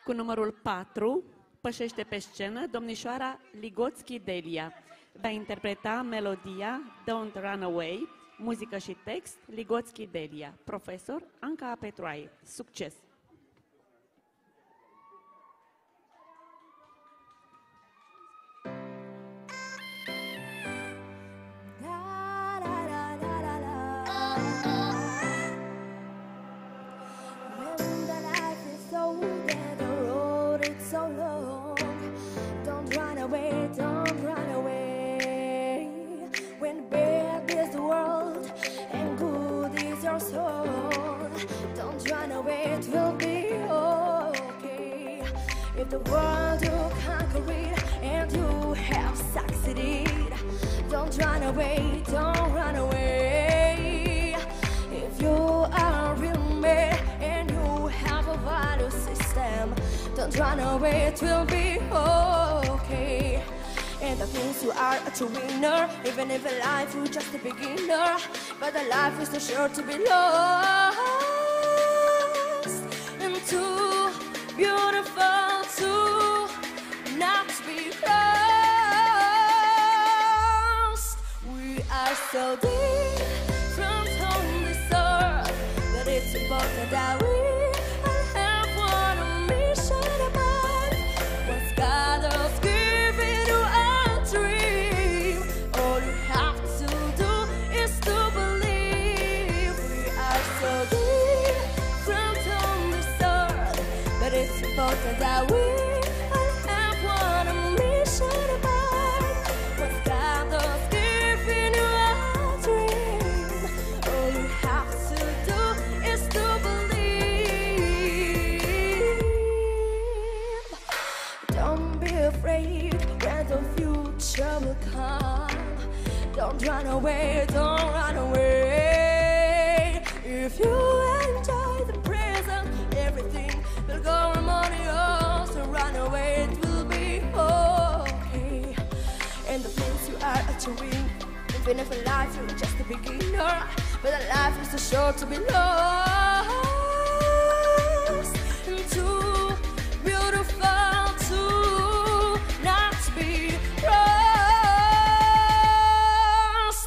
Cu numărul 4 pășește pe scenă domnișoara Ligotchi Delia. Va interpreta melodia Don't Run Away, muzică și text Ligotchi Delia, profesor Anca Apetroaiei. Succes! So long, don't run away, don't run away. When bad is the world and good is your soul, don't run away, it will be okay. If the world you conquer it and you have succeeded, don't run away, don't run away. If you are a real man and you have a value system, don't run away, it will be okay. And the things you are a true winner, even if in life you're just a beginner, but the life is too short to be lost, and too beautiful to not be lost. We are so different on this earth that it's important that we that we all have one mission about. What's God does giving you a dream? All you have to do is to believe. Don't be afraid when the future will come. Don't run away, don't run away. If you enjoy the present, everything will go harmonious. So run away, it will be okay. And the things you are achieving, even if in life you're just a beginner, but the life is too short to be lost, and too beautiful to not be lost.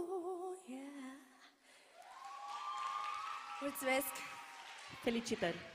Felicitări!